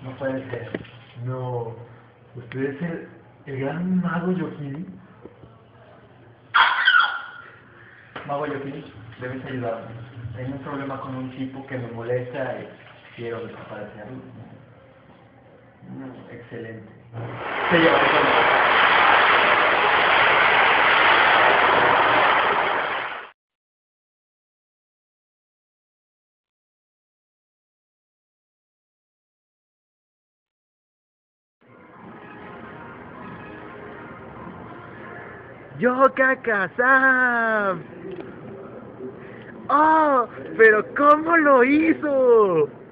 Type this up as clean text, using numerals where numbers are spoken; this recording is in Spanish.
No puede ser. No. ¿Usted es el gran mago Yojin? Mago Yojin, debes ayudarme. Tengo un problema con un tipo que me molesta y quiero desaparecerlo. Excelente. Se lleva el ¡Yokaka-san! ¡Oh! ¿Pero cómo lo hizo?